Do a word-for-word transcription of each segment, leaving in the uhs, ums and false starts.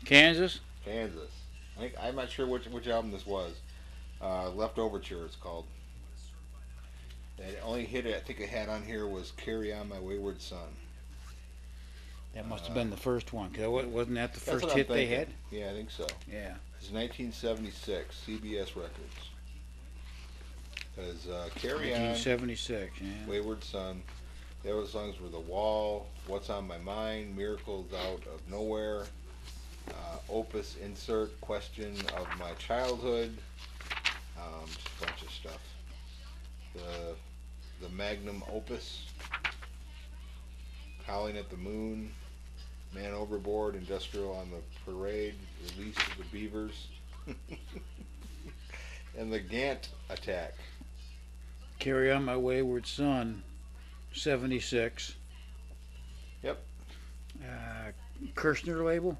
Kansas? Kansas. I think, I'm not sure which which album this was. Uh, Left Overture it's called. The only hit I think it had on here was Carry On My Wayward Son. That must have Uh, been the first one. Cause wasn't that the That's first what I'm hit they thinking. had? Yeah, I think so. Yeah. It's nineteen seventy-six, C B S Records. Because uh, Carry On, nineteen seventy-six, yeah. Wayward Son. The other songs were The Wall, What's on My Mind, Miracles Out of Nowhere, uh, Opus Insert, Question of My Childhood, um, just a bunch of stuff. The the Magnum Opus, Howling at the Moon, Man Overboard, Industrial on the Parade, Release of the Beavers, and the Gant Attack. Carry On My Wayward Son, seventy-six. Yep. Uh, Kirshner label.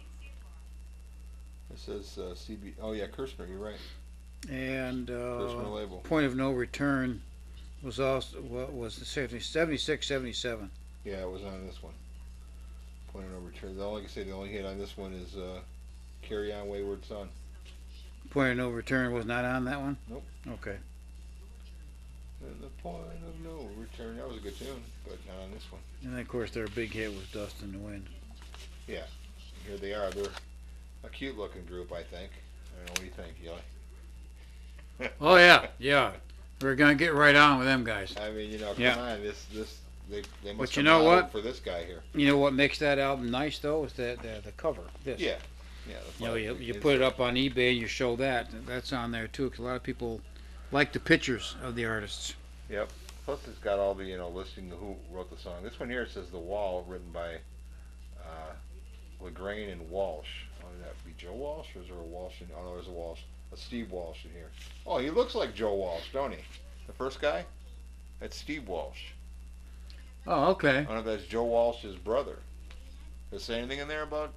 It says uh, C B. Oh yeah, Kirshner. You're right. And uh, Kirshner label. Point of No Return was also what was the seventy-six, seventy-seven. Yeah, it was on this one. Point of No Return. The only, like I say, the only hit on this one is uh, Carry On Wayward Son. Point of No Return was not on that one? Nope. Okay. And the Point of No Return. That was a good tune, but not on this one. And then, of course, their big hit was Dust in the Wind. Yeah. Here they are. They're a cute looking group, I think. I don't know, what do you think, Eli? Oh, yeah, yeah. We're going to get right on with them guys. I mean, you know, come Yeah. on. This, this, they, they must But have you know modeled what? for this guy here. You know what makes that album nice, though, is the, the, the cover. This. Yeah. Yeah. You know, you, you put it up on eBay and you show that. That's on there, too, because a lot of people like the pictures of the artists. Yep. Plus, it's got all the, you know, listing of who wrote the song. This one here says The Wall, written by uh, LaGrain and Walsh. Oh, would that be Joe Walsh, or is there a Walsh in? Oh no, there's a Walsh, a Steve Walsh in here. Oh, he looks like Joe Walsh, don't he? The first guy, that's Steve Walsh. Oh, okay. I don't know if that's Joe Walsh's brother. Does it say anything in there about?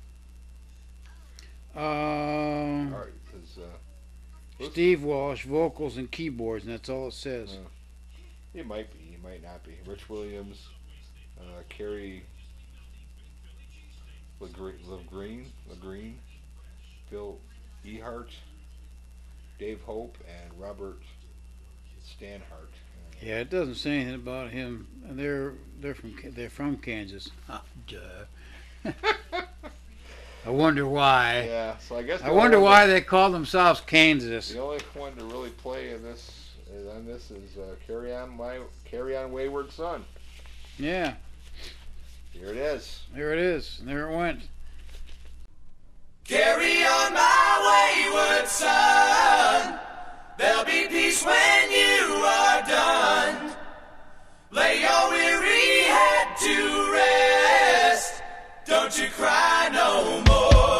Um, All right, it says, uh, Steve Walsh, vocals and keyboards, and that's all it says. Uh, It might be, it might not be. Rich Williams, uh, Kerry LaGreen, LaGreen, Bill Ehart, Dave Hope, and Robert Stanhart. Yeah, it doesn't say anything about him. They're they're from they're from Kansas. Ah, duh. I wonder why. Yeah, so I guess I wonder why they call themselves Kansas. The only one to really play in this is on this is uh, "Carry On My Carry On Wayward Son." Yeah. Here it is. There it is. And there it went. Carry on, my wayward son. There'll be peace when you are done. Lay your weary head to rest. Don't you cry no more.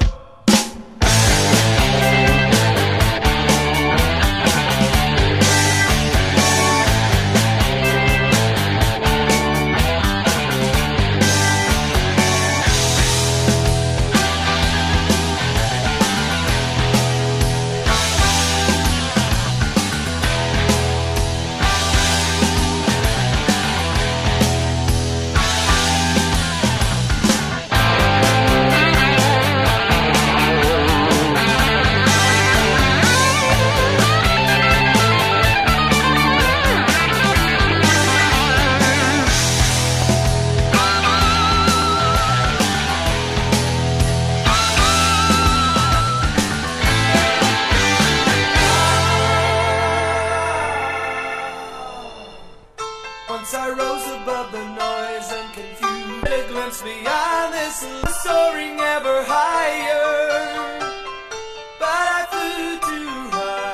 Once I rose above the noise and confusion, a glimpse beyond this, soaring ever higher. But I flew too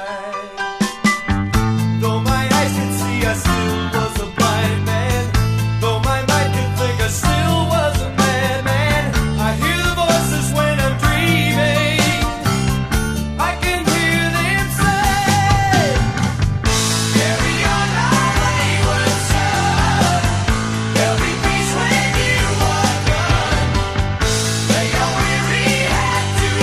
high. Though my eyes could see, I still was a blind man. Though my mind could think, I still was a madman. I hear the voices when I'm dreaming. I can hear them say, carry on, my wayward son. There'll be peace when you are done. Lay your weary head to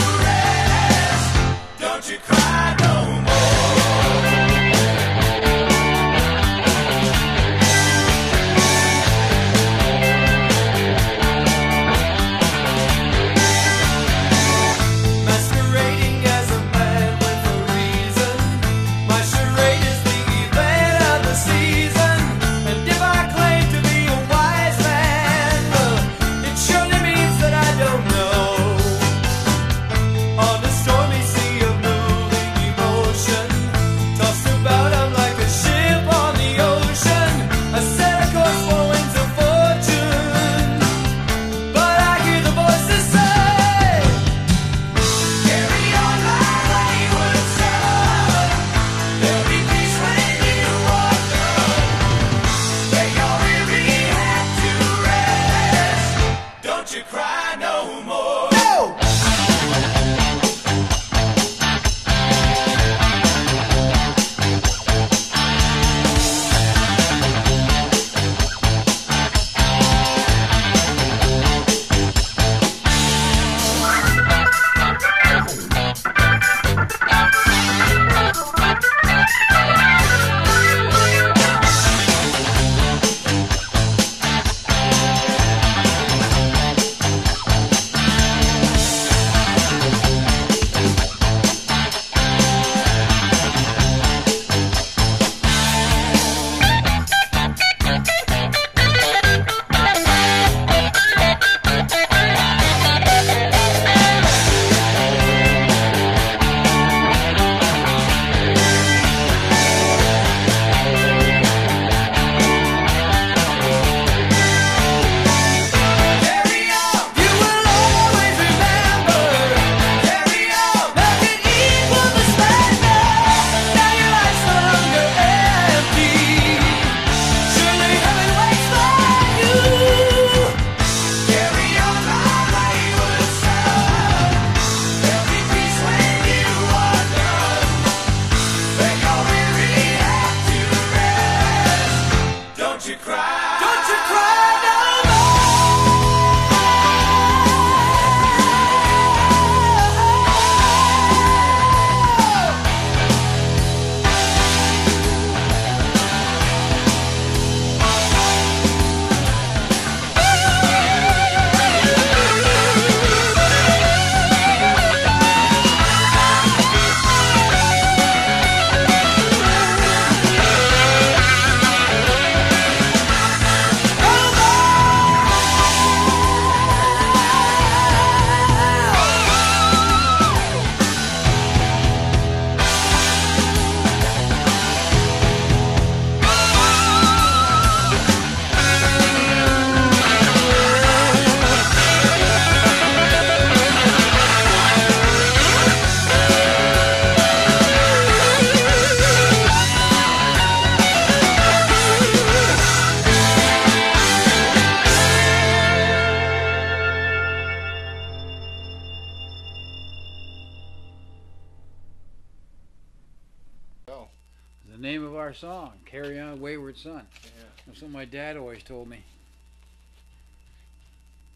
name of our song, Carry On Wayward Son. Yeah. That's what my dad always told me.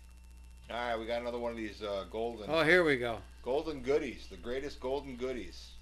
All right, we got another one of these uh, golden Oh, here we go. golden goodies, the greatest golden goodies.